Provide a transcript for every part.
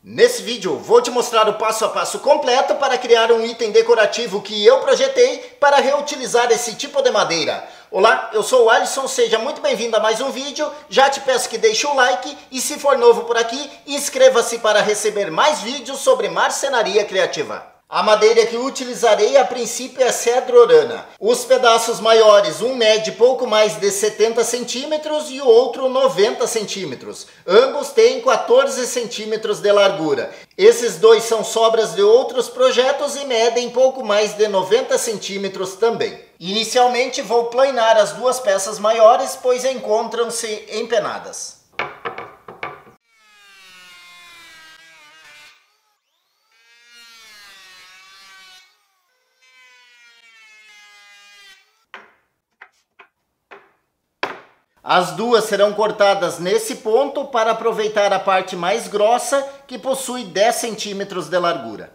Nesse vídeo vou te mostrar o passo a passo completo para criar um item decorativo que eu projetei para reutilizar esse tipo de madeira. Olá, eu sou o Alisson, seja muito bem-vindo a mais um vídeo. Já te peço que deixe o like e, se for novo por aqui, inscreva-se para receber mais vídeos sobre marcenaria criativa. A madeira que utilizarei a princípio é cedro orana. Os pedaços maiores, um mede pouco mais de 70 centímetros e o outro 90 centímetros. Ambos têm 14 centímetros de largura. Esses dois são sobras de outros projetos e medem pouco mais de 90 centímetros também. Inicialmente vou planar as duas peças maiores, pois encontram-se empenadas. As duas serão cortadas nesse ponto para aproveitar a parte mais grossa, que possui 10 centímetros de largura.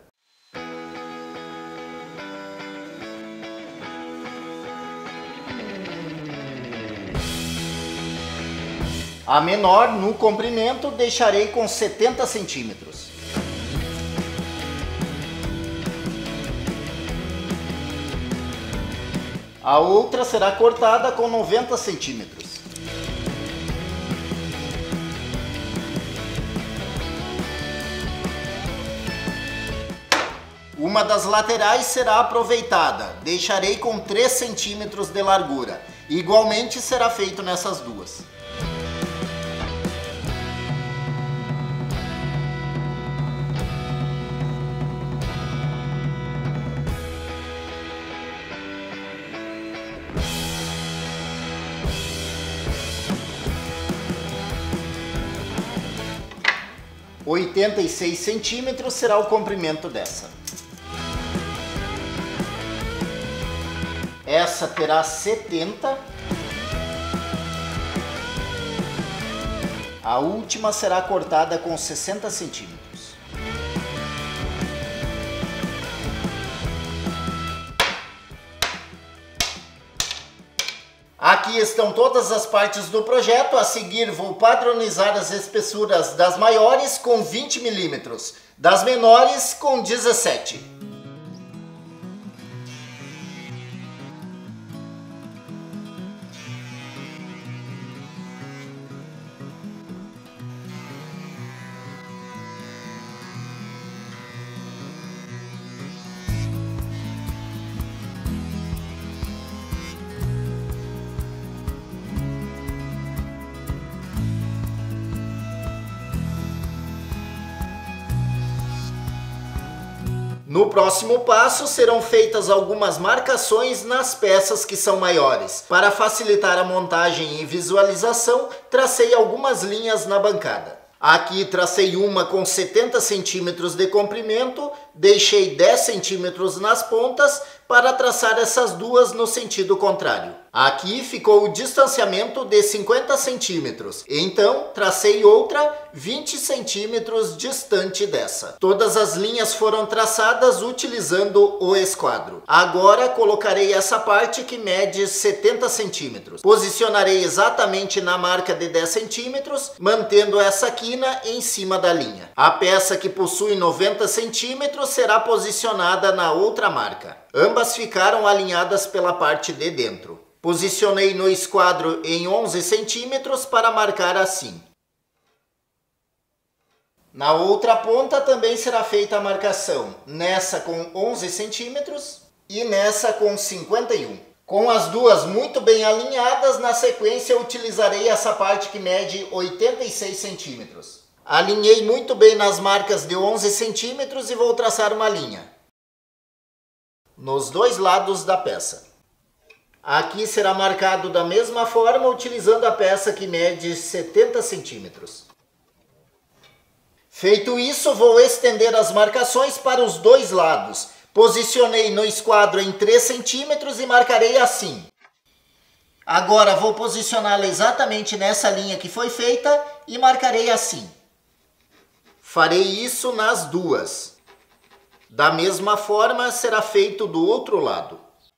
A menor, no comprimento, deixarei com 70 centímetros. A outra será cortada com 90 centímetros. Uma das laterais será aproveitada, deixarei com 3 centímetros de largura. Igualmente será feito nessas duas. R$ 86 centímetros será o comprimento dessa. Essa terá 70. A última será cortada com 60 centímetros. Aqui estão todas as partes do projeto. A seguir vou padronizar as espessuras das maiores com 20 milímetros, das menores com 17. No próximo passo serão feitas algumas marcações nas peças que são maiores. Para facilitar a montagem e visualização, tracei algumas linhas na bancada. Aqui tracei uma com 70 centímetros de comprimento, deixei 10 centímetros nas pontas para traçar essas duas no sentido contrário. Aqui ficou o distanciamento de 50 centímetros, então tracei outra 20 centímetros distante dessa. Todas as linhas foram traçadas utilizando o esquadro. Agora colocarei essa parte que mede 70 centímetros. Posicionarei exatamente na marca de 10 centímetros, mantendo essa quina em cima da linha. A peça que possui 90 centímetros será posicionada na outra marca. Ambas ficaram alinhadas pela parte de dentro. Posicionei no esquadro em 11 centímetros para marcar assim. Na outra ponta também será feita a marcação, nessa com 11 centímetros e nessa com 51. Com as duas muito bem alinhadas, na sequência utilizarei essa parte que mede 86 centímetros. Alinhei muito bem nas marcas de 11 centímetros e vou traçar uma linha nos dois lados da peça. Aqui será marcado da mesma forma, utilizando a peça que mede 70 centímetros. Feito isso, vou estender as marcações para os dois lados. Posicionei no esquadro em 3 centímetros e marcarei assim. Agora vou posicioná-la exatamente nessa linha que foi feita e marcarei assim. Farei isso nas duas. Da mesma forma será feito do outro lado.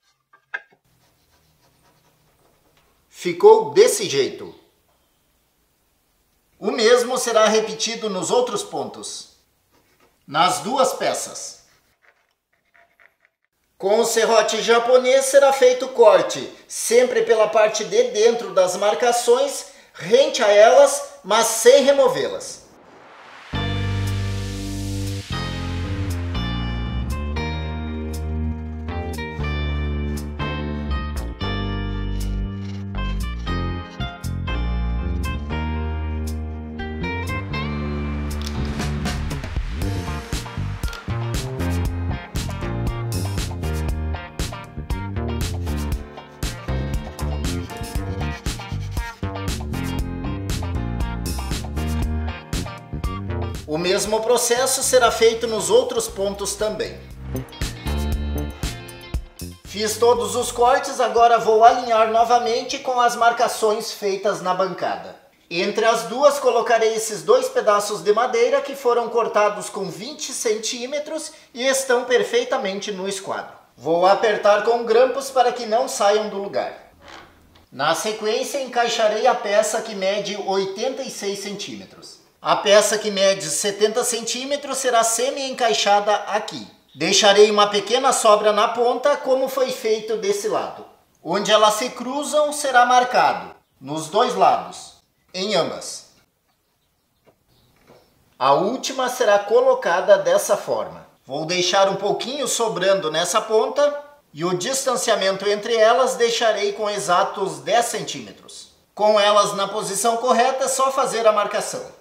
Ficou desse jeito. O mesmo será repetido nos outros pontos. nas duas peças. Com o serrote japonês será feito o corte, sempre pela parte de dentro das marcações, rente a elas, mas sem removê-las. O mesmo processo será feito nos outros pontos também. Fiz todos os cortes, agora vou alinhar novamente com as marcações feitas na bancada. Entre as duas colocarei esses dois pedaços de madeira que foram cortados com 20 centímetros e estão perfeitamente no esquadro. Vou apertar com grampos para que não saiam do lugar. Na sequência encaixarei a peça que mede 86 centímetros. A peça que mede 70 centímetros será semi-encaixada aqui. Deixarei uma pequena sobra na ponta, como foi feito desse lado. Onde elas se cruzam será marcado, nos dois lados, em ambas. A última será colocada dessa forma. Vou deixar um pouquinho sobrando nessa ponta e o distanciamento entre elas deixarei com exatos 10 centímetros. Com elas na posição correta é só fazer a marcação.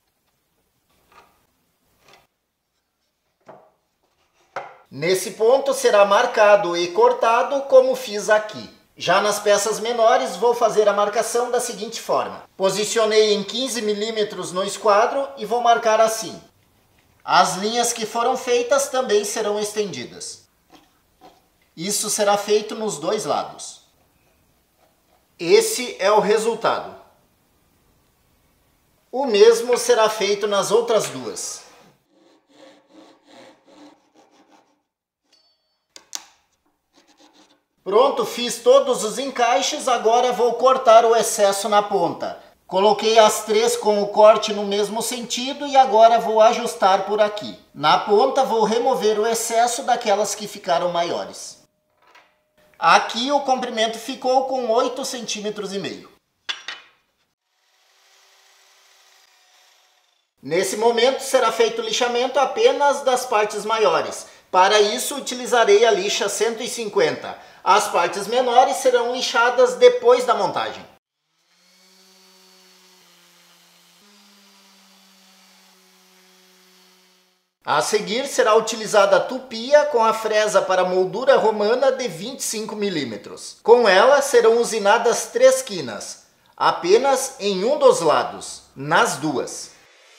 Nesse ponto será marcado e cortado como fiz aqui. Já nas peças menores vou fazer a marcação da seguinte forma. Posicionei em 15 milímetros no esquadro e vou marcar assim. As linhas que foram feitas também serão estendidas. Isso será feito nos dois lados. Esse é o resultado. O mesmo será feito nas outras duas. Pronto, fiz todos os encaixes, agora vou cortar o excesso na ponta. Coloquei as três com o corte no mesmo sentido e agora vou ajustar por aqui. Na ponta vou remover o excesso daquelas que ficaram maiores. Aqui o comprimento ficou com 8,5 centímetros. Nesse momento será feito o lixamento apenas das partes maiores. Para isso utilizarei a lixa 150. As partes menores serão lixadas depois da montagem. A seguir será utilizada a tupia com a fresa para moldura romana de 25 milímetros. Com ela serão usinadas 3 quinas, apenas em um dos lados, nas duas.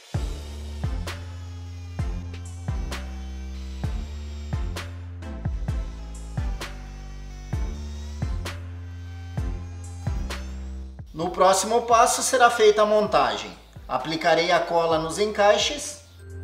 No próximo passo será feita a montagem. Aplicarei a cola nos encaixes.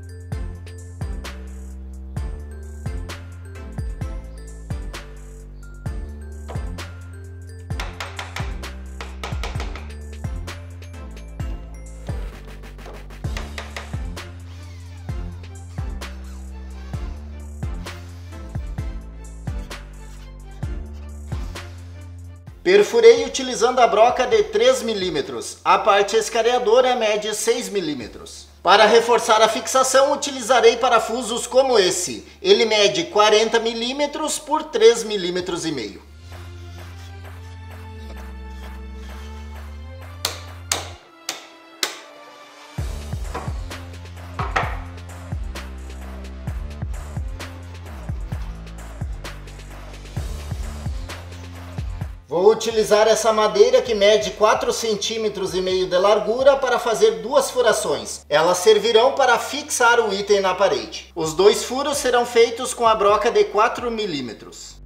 Perfurei utilizando a broca de 3 milímetros. A parte escareadora mede 6 milímetros. Para reforçar a fixação, utilizarei parafusos como esse. Ele mede 40 milímetros por 3,5 milímetros. Vou utilizar essa madeira que mede 4,5 centímetros de largura para fazer 2 furações. Elas servirão para fixar o item na parede. Os 2 furos serão feitos com a broca de 4 milímetros.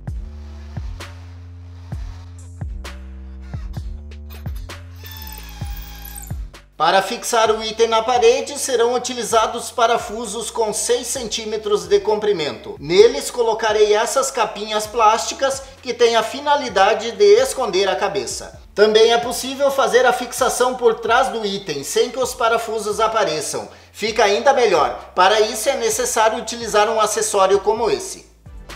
Para fixar o item na parede, serão utilizados parafusos com 6 centímetros de comprimento. Neles colocarei essas capinhas plásticas que têm a finalidade de esconder a cabeça. Também é possível fazer a fixação por trás do item, sem que os parafusos apareçam. Fica ainda melhor. Para isso é necessário utilizar um acessório como esse.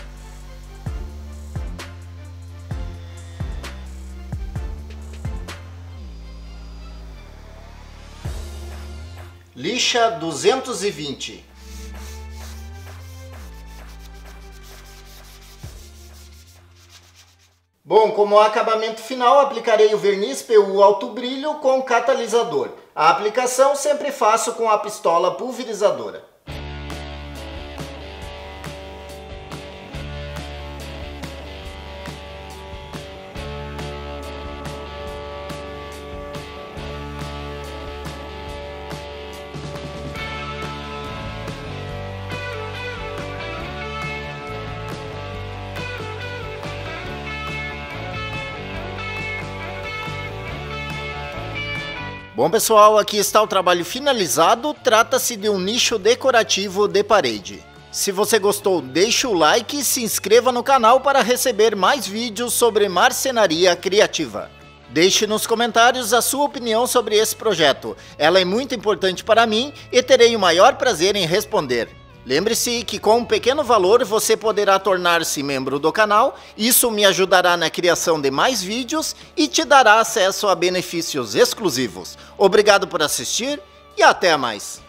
Lixa 220. Bom, como acabamento final, aplicarei o verniz PU alto brilho com catalisador. A aplicação sempre faço com a pistola pulverizadora. Bom pessoal, aqui está o trabalho finalizado, trata-se de um nicho decorativo de parede. Se você gostou, deixe o like e se inscreva no canal para receber mais vídeos sobre marcenaria criativa. Deixe nos comentários a sua opinião sobre esse projeto, ela é muito importante para mim e terei o maior prazer em responder. Lembre-se que com um pequeno valor você poderá tornar-se membro do canal, isso me ajudará na criação de mais vídeos e te dará acesso a benefícios exclusivos. Obrigado por assistir e até mais!